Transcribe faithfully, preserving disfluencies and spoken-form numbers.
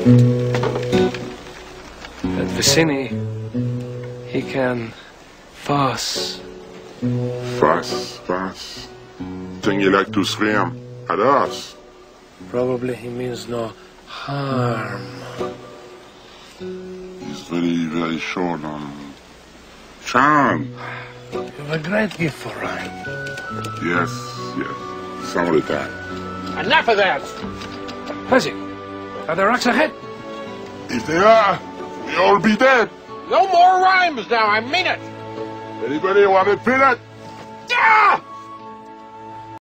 At Vicini, he can fuss. Fuss, fuss. Think you like to scream at us? Probably he means no harm. He's very, very short on charm. You have a great gift for rhyme. Yes, yes. Some of the time. Enough of that! Fuzzy, are there rocks ahead? If they are, we'll all be dead. No more rhymes now, I mean it! Anybody want a peanut? Ah!